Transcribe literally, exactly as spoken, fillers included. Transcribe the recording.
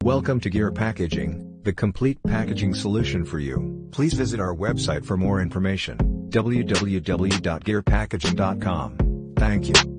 Welcome to Gear Packaging, the complete packaging solution for you. Please visit our website for more information, w w w dot gear packaging dot com. Thank you.